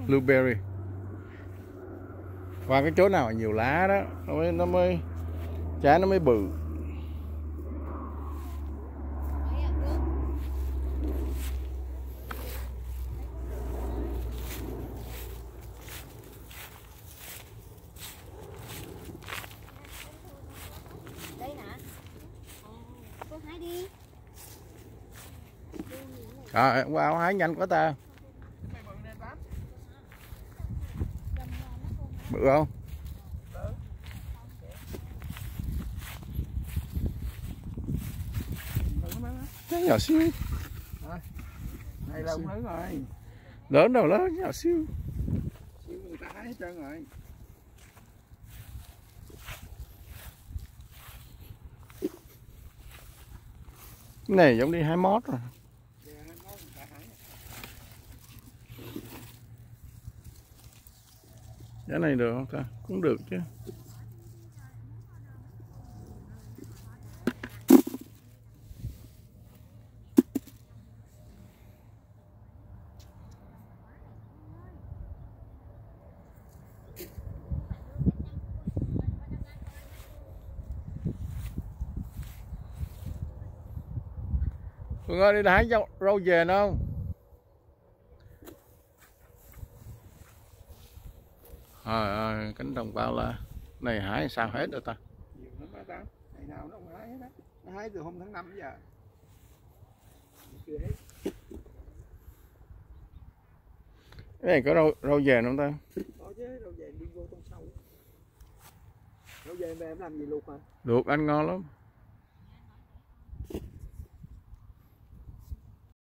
blueberry. Qua cái chỗ nào mà nhiều lá đó nó mới trái nó mới bự. Đây hả? Cô hái đi. Trời, wow, hái nhanh quá ta. Bự không? Cái nhỏ xíu. Đây là lớn rồi. Lớn đâu lớn, nhỏ xíu. Xíu người ta hái hết trơn rồi. Cái này giống đi hái mót rồi. Cái này được không ta? Cũng được chứ. Phương ơi, đi hái rau về không? Trời ơi, cánh đồng bao la này hái sao hết rồi ta? Nhiều lắm đó ta. Ngày nào nó không hái hết á. Nó hái từ hôm tháng 5 giờ. Chưa hết. Cái này có rau về không ta? Có chứ, rau về đi vô trong sâu. Rau về em làm gì luộc hả? Luộc ăn ngon lắm.